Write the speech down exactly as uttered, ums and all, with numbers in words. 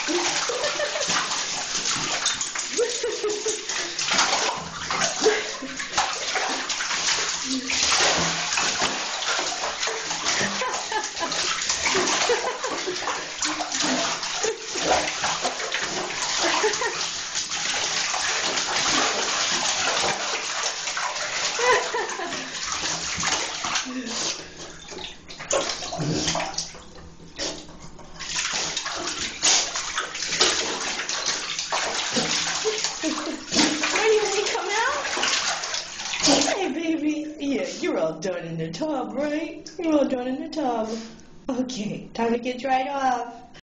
Hey, baby. Yeah, you're all done in the tub, right? You're all done in the tub. Okay, time to get dried off.